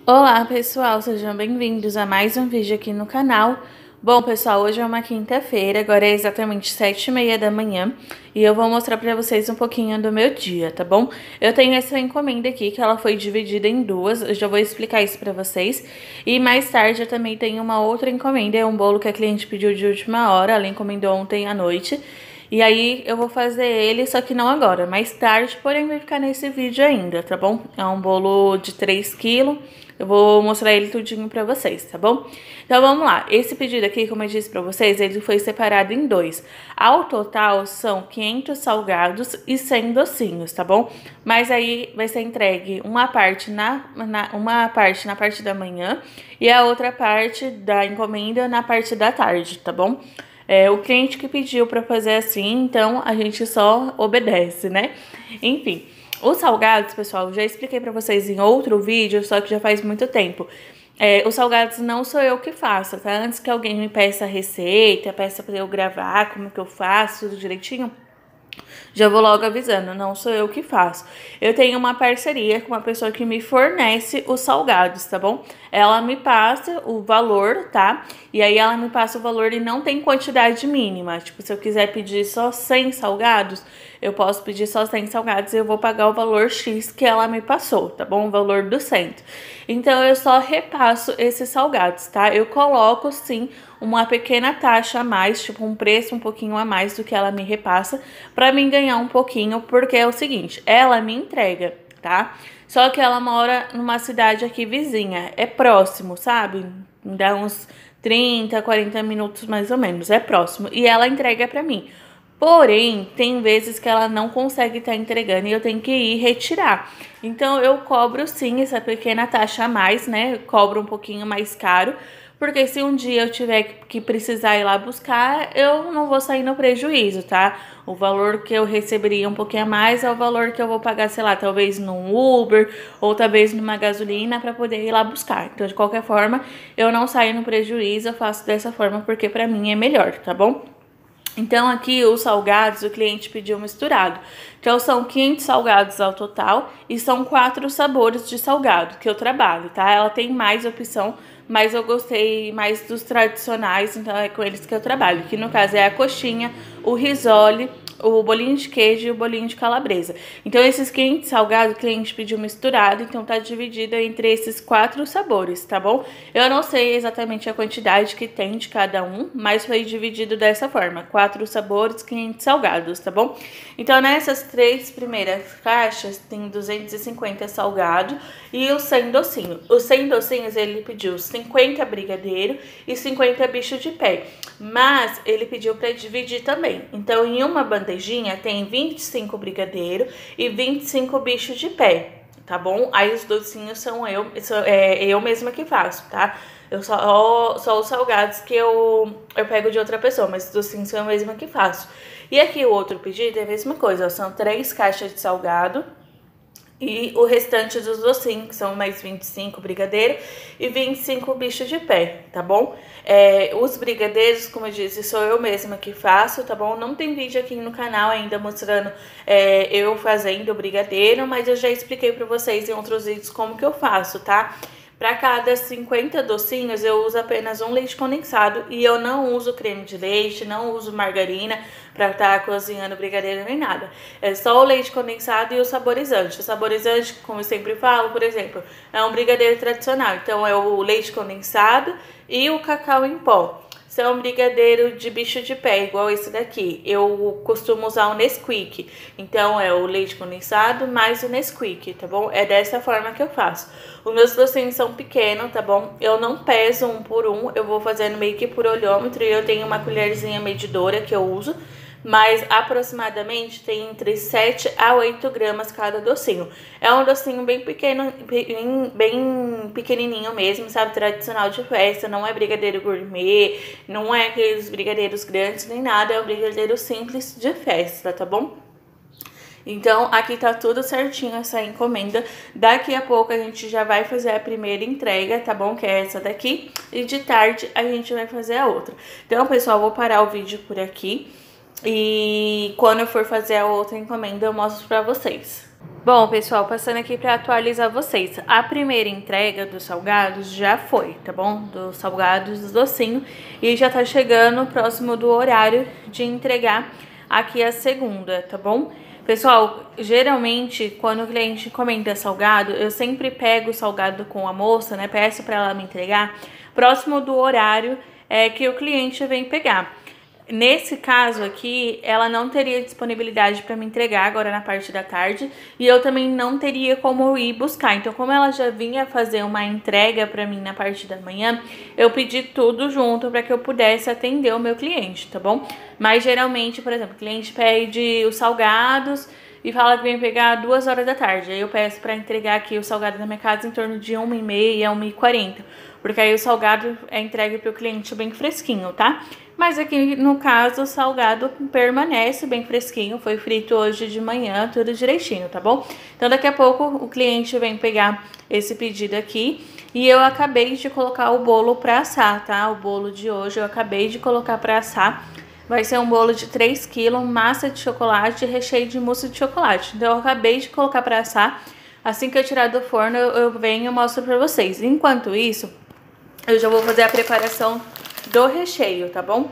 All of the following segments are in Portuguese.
Olá pessoal, sejam bem-vindos a mais um vídeo aqui no canal. Bom pessoal, hoje é uma quinta-feira, agora é exatamente 7h30 da manhã e eu vou mostrar pra vocês um pouquinho do meu dia, tá bom? Eu tenho essa encomenda aqui que ela foi dividida em duas, eu já vou explicar isso pra vocês. E mais tarde eu também tenho uma outra encomenda, é um bolo que a cliente pediu de última hora, ela encomendou ontem à noite. E aí eu vou fazer ele, só que não agora, mais tarde, porém vai ficar nesse vídeo ainda, tá bom? É um bolo de 3 kg, eu vou mostrar ele tudinho pra vocês, tá bom? Então vamos lá, esse pedido aqui, como eu disse pra vocês, ele foi separado em dois. Ao total são 500 salgados e 100 docinhos, tá bom? Mas aí vai ser entregue uma parte na parte da manhã e a outra parte da encomenda na parte da tarde, tá bom? É o cliente que pediu pra fazer assim, então a gente só obedece, né? Enfim, os salgados, pessoal, já expliquei pra vocês em outro vídeo, só que já faz muito tempo. Os salgados não sou eu que faço, tá? Antes que alguém me peça a receita, peça pra eu gravar como que eu faço, tudo direitinho, já vou logo avisando, não sou eu que faço. Eu tenho uma parceria com uma pessoa que me fornece os salgados, tá bom? Ela me passa o valor, tá? E aí ela me passa o valor e não tem quantidade mínima. Tipo, se eu quiser pedir só 100 salgados, eu posso pedir só 100 salgados e eu vou pagar o valor X que ela me passou, tá bom? O valor do cento. Então, eu só repasso esses salgados, tá? Eu coloco, sim, uma pequena taxa a mais, tipo um preço um pouquinho a mais do que ela me repassa, pra mim ganhar um pouquinho, porque é o seguinte, ela me entrega, tá? Só que ela mora numa cidade aqui vizinha, é próximo, sabe? Dá uns 30, 40 minutos mais ou menos, é próximo, e ela entrega pra mim. Porém, tem vezes que ela não consegue estar entregando e eu tenho que ir retirar. Então, eu cobro sim essa pequena taxa a mais, né? Eu cobro um pouquinho mais caro, porque se um dia eu tiver que precisar ir lá buscar, eu não vou sair no prejuízo, tá? O valor que eu receberia um pouquinho a mais é o valor que eu vou pagar, sei lá, talvez num Uber ou talvez numa gasolina para poder ir lá buscar. Então, de qualquer forma, eu não saio no prejuízo, eu faço dessa forma porque para mim é melhor, tá bom? Então, aqui os salgados o cliente pediu misturado. Então, são 500 salgados ao total e são 4 sabores de salgado que eu trabalho, tá? Ela tem mais opção, mas eu gostei mais dos tradicionais, então é com eles que eu trabalho. Que no caso é a coxinha, o risole, o bolinho de queijo e o bolinho de calabresa. Então, esses 500 salgados o cliente pediu misturado, então tá dividido entre esses 4 sabores, tá bom? Eu não sei exatamente a quantidade que tem de cada um, mas foi dividido dessa forma, 4 sabores, 500 salgados, tá bom? Então, nessas 3 primeiras caixas, tem 250 salgado e os 100 docinhos. Os 100 docinhos, ele pediu 50 brigadeiro e 50 bicho de pé, mas ele pediu para dividir também. Então, em uma bandejinha tem 25 brigadeiro e 25 bicho de pé, tá bom? Aí os docinhos são eu mesma que faço, tá? Eu só os salgados que eu pego de outra pessoa, mas os docinhos são eu mesma que faço. E aqui o outro pedido é a mesma coisa, ó, são 3 caixas de salgado e o restante dos docinhos, que são mais 25 brigadeiro e 25 bichos de pé, tá bom? Os brigadeiros, como eu disse, sou eu mesma que faço, tá bom? Não tem vídeo aqui no canal ainda mostrando eu fazendo o brigadeiro, mas eu já expliquei pra vocês em outros vídeos como que eu faço, tá? Para cada 50 docinhos, eu uso apenas um leite condensado e eu não uso creme de leite, não uso margarina para estar cozinhando brigadeiro nem nada. É só o leite condensado e o saborizante. O saborizante, como eu sempre falo, por exemplo, é um brigadeiro tradicional. Então, é o leite condensado e o cacau em pó. São brigadeiro de bicho de pé, igual esse daqui. Eu costumo usar o Nesquik. Então, é o leite condensado mais o Nesquik, tá bom? É dessa forma que eu faço. Os meus docinhos são pequenos, tá bom? Eu não peso um por um, eu vou fazendo meio que por olhômetro. E eu tenho uma colherzinha medidora que eu uso. Mas aproximadamente tem entre 7 a 8 gramas cada docinho. É um docinho bem pequeno, bem pequenininho mesmo, sabe? Tradicional de festa, não é brigadeiro gourmet, não é aqueles brigadeiros grandes nem nada, é um brigadeiro simples de festa, tá bom? Então, aqui tá tudo certinho essa encomenda. Daqui a pouco a gente já vai fazer a primeira entrega, tá bom? Que é essa daqui. E de tarde a gente vai fazer a outra. Então, pessoal, vou parar o vídeo por aqui. E quando eu for fazer a outra encomenda, eu mostro pra vocês. Bom, pessoal, passando aqui para atualizar vocês. A primeira entrega dos salgados já foi, tá bom? Dos salgados, dos docinhos. E já tá chegando próximo do horário de entregar aqui a segunda, tá bom? Pessoal, geralmente, quando o cliente encomenda salgado, eu sempre pego o salgado com a moça, né? Peço para ela me entregar próximo do horário que o cliente vem pegar. Nesse caso aqui, ela não teria disponibilidade para me entregar agora na parte da tarde e eu também não teria como ir buscar. Então, como ela já vinha fazer uma entrega para mim na parte da manhã, eu pedi tudo junto para que eu pudesse atender o meu cliente, tá bom? Mas geralmente, por exemplo, o cliente pede os salgados e fala que vem pegar 2 horas da tarde. Aí eu peço para entregar aqui o salgado na minha casa em torno de 1h30, 1h40. Porque aí o salgado é entregue para o cliente bem fresquinho, tá? Mas aqui no caso o salgado permanece bem fresquinho, foi frito hoje de manhã, tudo direitinho, tá bom? Então daqui a pouco o cliente vem pegar esse pedido aqui e eu acabei de colocar o bolo para assar, tá? O bolo de hoje eu acabei de colocar para assar. Vai ser um bolo de 3 kg, massa de chocolate e recheio de mousse de chocolate. Então eu acabei de colocar para assar. Assim que eu tirar do forno eu venho e mostro para vocês. Enquanto isso, eu já vou fazer a preparação do recheio, tá bom?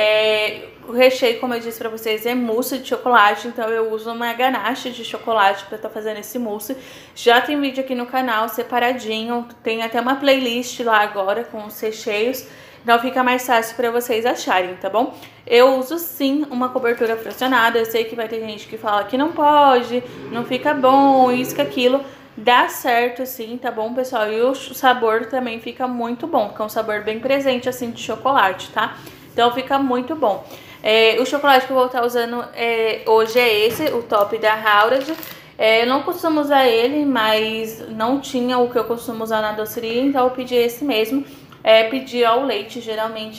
O recheio, como eu disse pra vocês, é mousse de chocolate, então eu uso uma ganache de chocolate pra estar fazendo esse mousse. Já tem vídeo aqui no canal separadinho, tem até uma playlist lá agora com os recheios, então fica mais fácil pra vocês acharem, tá bom? Eu uso sim uma cobertura fracionada, eu sei que vai ter gente que fala que não pode, não fica bom, isso que aquilo. Dá certo sim, tá bom, pessoal? E o sabor também fica muito bom, fica um sabor bem presente assim de chocolate, tá? Então fica muito bom. O chocolate que eu vou estar usando hoje é esse, o top da Haurad. Eu não costumo usar ele, mas não tinha o que eu costumo usar na doceria, então eu pedi esse mesmo. Pedi ao leite, geralmente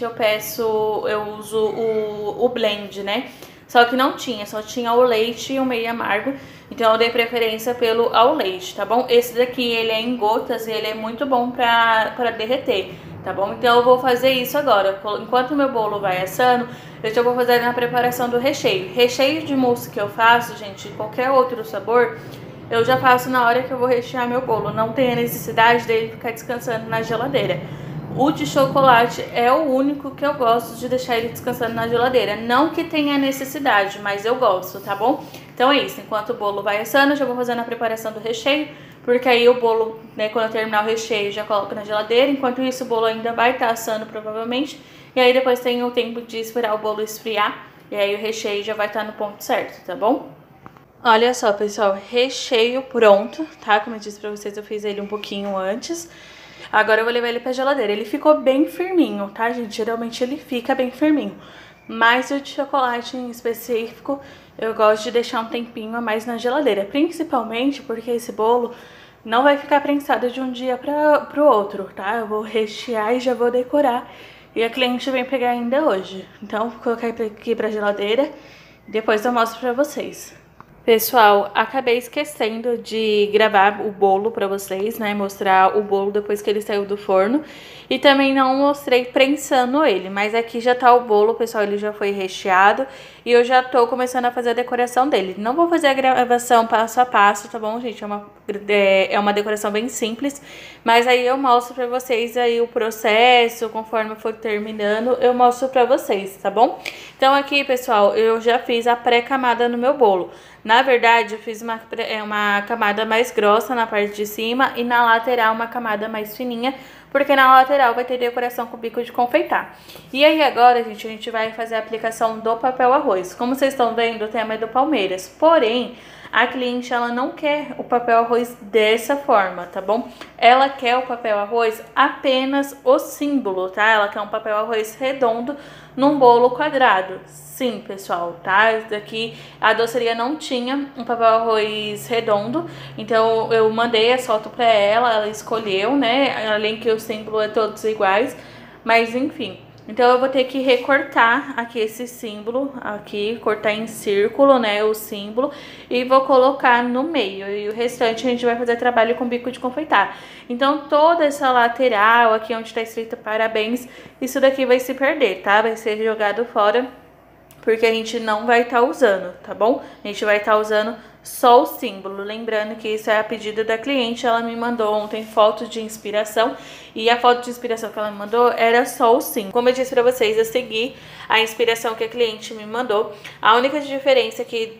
eu uso o blend, né? Só que não tinha, só tinha o leite e o meio amargo. Então eu dei preferência pelo ao leite, tá bom? Esse daqui, ele é em gotas e ele é muito bom pra derreter, tá bom? Então eu vou fazer isso agora. Enquanto o meu bolo vai assando, eu já vou fazer na preparação do recheio. Recheio de mousse que eu faço, gente, qualquer outro sabor, eu já faço na hora que eu vou rechear meu bolo. Não tem a necessidade dele ficar descansando na geladeira. O de chocolate é o único que eu gosto de deixar ele descansando na geladeira. Não que tenha necessidade, mas eu gosto, tá bom? Então é isso, enquanto o bolo vai assando, eu já vou fazendo a preparação do recheio, porque aí o bolo, né, quando eu terminar o recheio, já coloco na geladeira. Enquanto isso, o bolo ainda vai estar assando provavelmente. E aí depois tem o tempo de esperar o bolo esfriar, e aí o recheio já vai estar no ponto certo, tá bom? Olha só, pessoal, recheio pronto, tá? Como eu disse pra vocês, eu fiz ele um pouquinho antes. Agora eu vou levar ele pra geladeira. Ele ficou bem firminho, tá, gente? Geralmente ele fica bem firminho. Mas o de chocolate em específico, eu gosto de deixar um tempinho a mais na geladeira. Principalmente porque esse bolo não vai ficar prensado de um dia pro outro, tá? Eu vou rechear e já vou decorar. E a cliente vem pegar ainda hoje. Então, vou colocar aqui pra geladeira e depois eu mostro pra vocês. Pessoal, acabei esquecendo de gravar o bolo pra vocês, né? Mostrar o bolo depois que ele saiu do forno. E também não mostrei prensando ele, mas aqui já tá o bolo, pessoal, ele já foi recheado. E eu já tô começando a fazer a decoração dele. Não vou fazer a gravação passo a passo, tá bom, gente? É uma decoração bem simples. Mas aí eu mostro pra vocês aí o processo, conforme for terminando, eu mostro pra vocês, tá bom? Então aqui, pessoal, eu já fiz a pré-camada no meu bolo. Na verdade, eu fiz uma camada mais grossa na parte de cima e na lateral uma camada mais fininha, porque na lateral vai ter decoração com bico de confeitar. E aí agora, gente, a gente vai fazer a aplicação do papel arroz. Como vocês estão vendo, o tema é do Palmeiras. Porém, a cliente, ela não quer o papel arroz dessa forma, tá bom? Ela quer o papel arroz apenas o símbolo, tá? Ela quer um papel arroz redondo num bolo quadrado. Sim, pessoal, tá? Aqui a doceria não tinha um papel arroz redondo, então eu mandei a foto pra ela, ela escolheu, né? Além que o símbolo é todos iguais, mas enfim. Então eu vou ter que recortar aqui esse símbolo, aqui, cortar em círculo, né, o símbolo, e vou colocar no meio. E o restante a gente vai fazer trabalho com bico de confeitar. Então toda essa lateral, aqui onde tá escrito parabéns, isso daqui vai se perder, tá? Vai ser jogado fora, porque a gente não vai estar usando, tá bom? A gente vai estar usando só o símbolo. Lembrando que isso é a pedido da cliente, ela me mandou ontem foto de inspiração e a foto de inspiração que ela me mandou era só o símbolo. Como eu disse pra vocês, eu segui a inspiração que a cliente me mandou. A única diferença aqui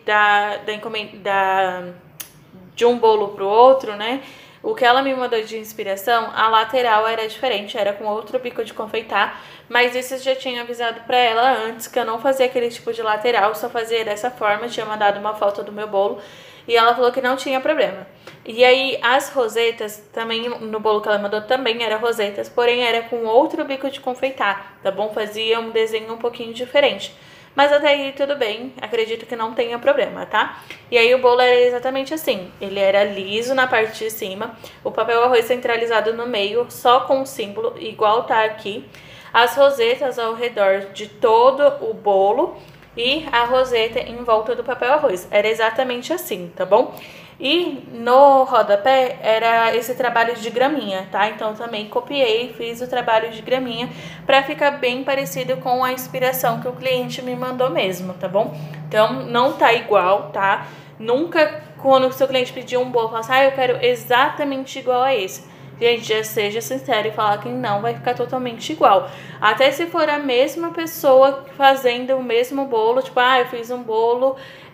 de um bolo pro outro, né? O que ela me mandou de inspiração, a lateral era diferente, era com outro bico de confeitar, mas isso eu já tinha avisado pra ela antes, que eu não fazia aquele tipo de lateral, só fazia dessa forma, eu tinha mandado uma foto do meu bolo, e ela falou que não tinha problema. E aí, as rosetas, também, no bolo que ela mandou também era rosetas, porém era com outro bico de confeitar, tá bom? Fazia um desenho um pouquinho diferente. Mas até aí tudo bem, acredito que não tenha problema, tá? E aí o bolo era exatamente assim, ele era liso na parte de cima, o papel arroz centralizado no meio, só com o símbolo, igual tá aqui. As rosetas ao redor de todo o bolo e a roseta em volta do papel arroz. Era exatamente assim, tá bom? E no rodapé era esse trabalho de graminha, tá? Então também copiei, fiz o trabalho de graminha pra ficar bem parecido com a inspiração que o cliente me mandou mesmo, tá bom? Então não tá igual, tá? Nunca quando o seu cliente pedir um bolo, fala assim, eu quero exatamente igual a esse. Gente, já seja sincero e falar que não vai ficar totalmente igual. Até se for a mesma pessoa fazendo o mesmo bolo, tipo, eu fiz um bolo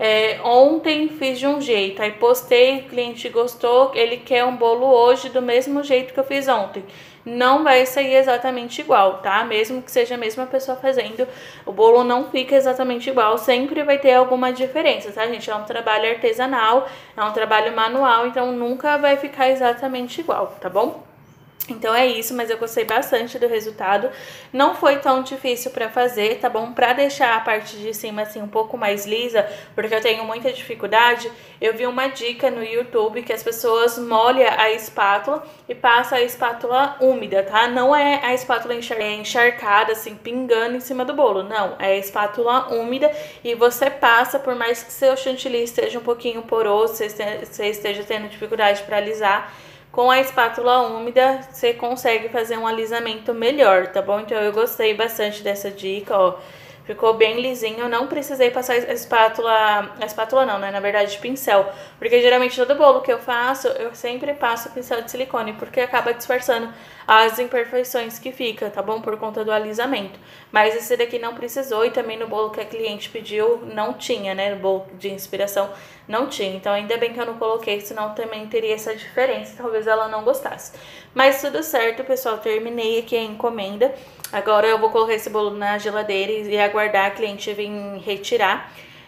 ontem, fiz de um jeito, aí postei, o cliente gostou, ele quer um bolo hoje do mesmo jeito que eu fiz ontem. Não vai sair exatamente igual, tá? Mesmo que seja a mesma pessoa fazendo, o bolo não fica exatamente igual, sempre vai ter alguma diferença, tá, gente? É um trabalho artesanal, é um trabalho manual, então nunca vai ficar exatamente igual, tá bom? Então é isso, mas eu gostei bastante do resultado. Não foi tão difícil pra fazer, tá bom? Pra deixar a parte de cima assim um pouco mais lisa, porque eu tenho muita dificuldade, eu vi uma dica no YouTube que as pessoas molham a espátula e passam a espátula úmida, tá? Não é a espátula encharcada, assim, pingando em cima do bolo, não. É a espátula úmida e você passa, por mais que seu chantilly esteja um pouquinho poroso, você esteja tendo dificuldade pra alisar, com a espátula úmida, você consegue fazer um alisamento melhor, tá bom? Então, eu gostei bastante dessa dica, ó. Ficou bem lisinho, não precisei passar a espátula não, né? Na verdade, pincel. Porque geralmente todo bolo que eu faço, eu sempre passo pincel de silicone, porque acaba disfarçando as imperfeições que fica, tá bom? Por conta do alisamento. Mas esse daqui não precisou e também no bolo que a cliente pediu não tinha, né? No bolo de inspiração não tinha. Então ainda bem que eu não coloquei, senão também teria essa diferença, talvez ela não gostasse. Mas tudo certo, pessoal, terminei aqui a encomenda. Agora eu vou colocar esse bolo na geladeira e aguardar a cliente vir retirar.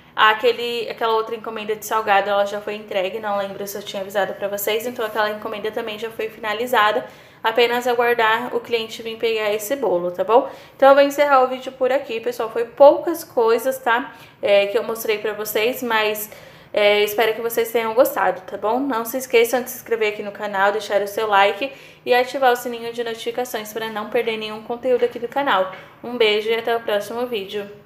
Aquela outra encomenda de salgado, ela já foi entregue, não lembro se eu tinha avisado pra vocês, então aquela encomenda também já foi finalizada. Apenas aguardar o cliente vir pegar esse bolo, tá bom? Então eu vou encerrar o vídeo por aqui, pessoal. Foi poucas coisas, tá? Que eu mostrei pra vocês, mas espero que vocês tenham gostado, tá bom? Não se esqueçam de se inscrever aqui no canal, deixar o seu like e ativar o sininho de notificações para não perder nenhum conteúdo aqui do canal. Um beijo e até o próximo vídeo.